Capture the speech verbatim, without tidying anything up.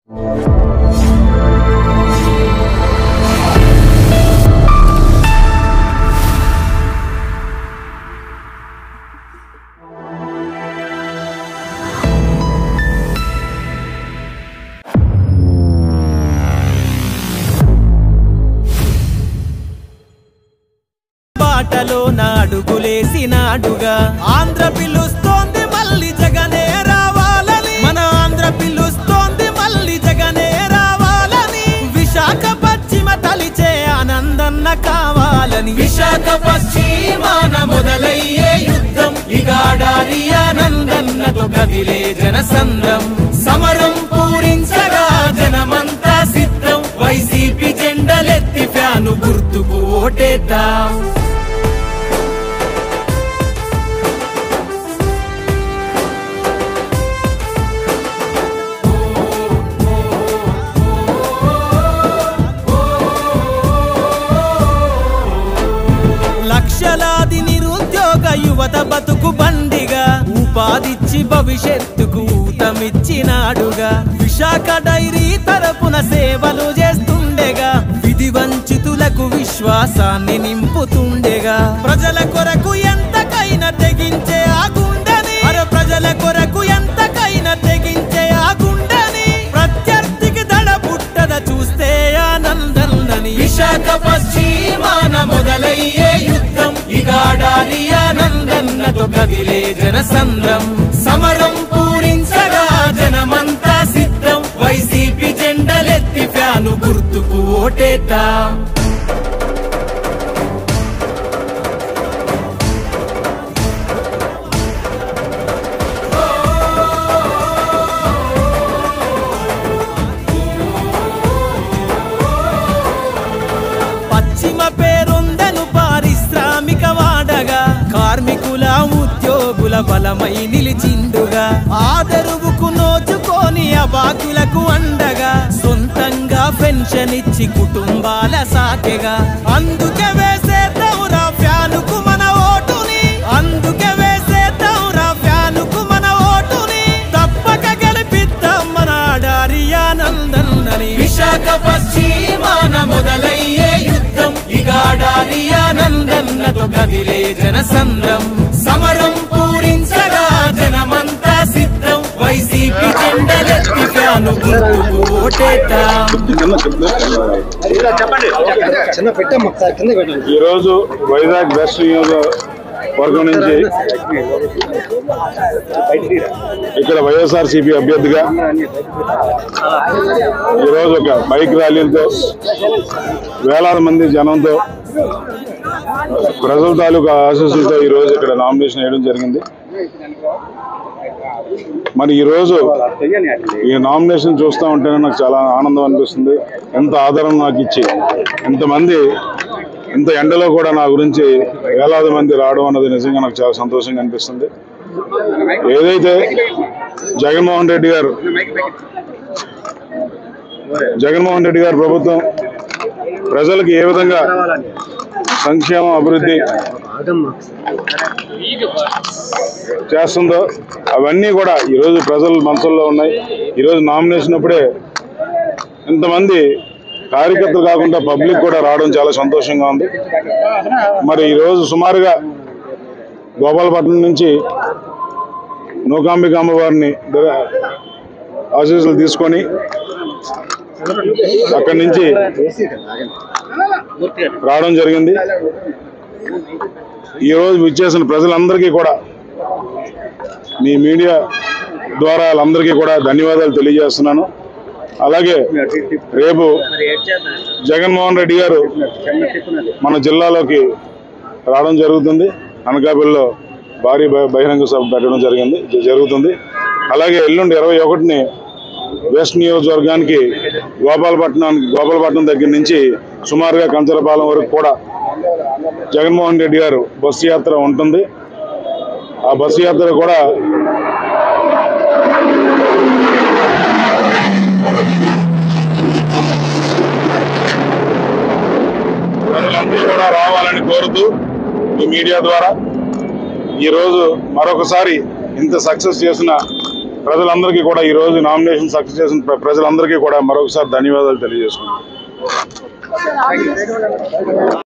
బాటలో నాడుగులేసినాడుగా ఆంధ్ర పిలుస్తోంది మళ్ళీ జగనే రావాలని, మన ఆంధ్ర పిలుస్తోంది మళ్ళీ జగనే రావాలని, విశాఖ పశ్చిమ తలిచే ఆనందన్న కావాలని, విశాఖ పశ్చిమాన మొదలయ్యే యుద్ధం ఇగాడాలి ఆనందన్నతో కదిలే జనసంద్రం, సమరం పూరించగా జనమంతా సిద్ధం, వైసీపీ జెండలెత్తి ఫ్యాను గుర్తుకు ఓటేద్దాం. లక్షలాది నిరుద్యోగ యువత బతుకు బండిగా ఉపాధిచ్చి భవిష్యత్తుకు ఊతమిచ్చినాడుగా, విశాఖ డైరీ తరపున సేవలు చేస్తుండేగా, విధి వంచితులకు విశ్వాసాన్ని నింపుతుండేగా, ప్రజల కొరకు ఎంతకైనా తెగించే ఆ గుండెని, అరే ప్రజల కొరకు ఎంతకైనా తెగించే ఆ గుండెని, ప్రత్యర్థికి దడ పుట్టద చూస్తే ఆనందన్నని, విశాఖ పశ్చిమాన మొదలయ్యే యుద్ధం ఇగాడాలి ఆనందన్నతో కదిలే జనసంద్రం, సమరం పూరించగా జనమంతా సిద్ధం, వైసీపీ జెండలెత్తి ఫ్యాను గుర్తుకు ఓటేద్దాం. పశ్చిమ పేరొందను పారిశ్రామిక వాడగా, కార్మికుల ఉద్యోగుల బలమై నిలిచిండుగా, ఆదరువుకు నోచుకొని అబాకులకు అండగా, సొంతంగా పెన్షన్ ఇచ్చి కుటుంబాల సాకెగా, అందుకే వేసేద్దాంరా ఫ్యానుకు మన ఓటుని, అందుకే వేసేద్దాంరా ఫ్యానుకు మన ఓటుని, తప్పక గెలిపిద్దాం మన ఆడారి ఆనందన్నని, విశాఖ పశ్చిమాన మొదలయ్యే యుద్ధం ఇగాడాలి ఆనందన్నతో కదిలే జనసంద్రం, సమరం పూరించగా జనమంతా సిద్ధం, వైసీపీ జెండలెత్తి ఫ్యాను గుర్తుకు ఓటేద్దాం. ఈరోజు వైజాగ్ వెస్ట్ నియోజకవర్గం నుంచి ఇక్కడ వైఎస్ఆర్సీపీ అభ్యర్థిగా ఈరోజు ఒక బైక్ ర్యాలీతో వేలాది మంది జనంతో ప్రజల తాలూకా ఆశీస్సులతో ఈరోజు ఇక్కడ నామినేషన్ వేయడం జరిగింది. మరి ఈరోజు ఈ నామినేషన్ చూస్తూ ఉంటేనే నాకు చాలా ఆనందం అనిపిస్తుంది. ఎంత ఆదరణ నాకు ఇచ్చి ఇంతమంది ఇంత ఎండలో కూడా నా గురించి వేలాది మంది రావడం అన్నది నిజంగా నాకు చాలా సంతోషంగా అనిపిస్తుంది. ఏదైతే జగన్మోహన్ రెడ్డి గారు జగన్మోహన్ రెడ్డి గారు ప్రభుత్వం ప్రజలకు ఏ విధంగా సంక్షేమం అభివృద్ధి చేస్తుందో అవన్నీ కూడా ఈరోజు ప్రజల మనసుల్లో ఉన్నాయి. ఈరోజు నామినేషన్ అప్పుడే ఇంతమంది కార్యకర్తలు కాకుండా పబ్లిక్ కూడా రావడం చాలా సంతోషంగా ఉంది. మరి ఈరోజు సుమారుగా గోపాలపట్నం నుంచి నూకాంబిక అమ్మవారిని ఆశీస్సులు తీసుకొని అక్కడి నుంచి రావడం జరిగింది. ఈరోజు విచ్చేసిన ప్రజలందరికీ కూడా మీ మీడియా ద్వారా వాళ్ళందరికీ కూడా ధన్యవాదాలు తెలియజేస్తున్నాను. అలాగే రేపు జగన్మోహన్ రెడ్డి గారు మన జిల్లాలోకి రావడం జరుగుతుంది. అనకాపల్లిలో భారీ బహిరంగ సభ పెట్టడం జరిగింది జరుగుతుంది అలాగే ఎల్లుండి ఇరవై ఒకటిని వెస్ట్ నియోజకవర్గానికి గోపాలపట్నానికి గోపాలపట్నం దగ్గర నుంచి సుమారుగా కంచరపాలెం వరకు కూడా జగన్మోహన్ రెడ్డి గారు బస్సు యాత్ర ఉంటుంది. ఆ బస్సు యాత్ర కూడా ప్రజలందరూ కూడా రావాలని కోరుతూ ఈ మీడియా ద్వారా ఈరోజు మరొకసారి ఇంత సక్సెస్ చేసిన ప్రజలందరికీ కూడా ఈ రోజు నామినేషన్ సక్సెస్ చేసిన ప్ర- ప్రజలందరికీ కూడా మరొకసారి ధన్యవాదాలు తెలియజేసుకుంటున్నాను.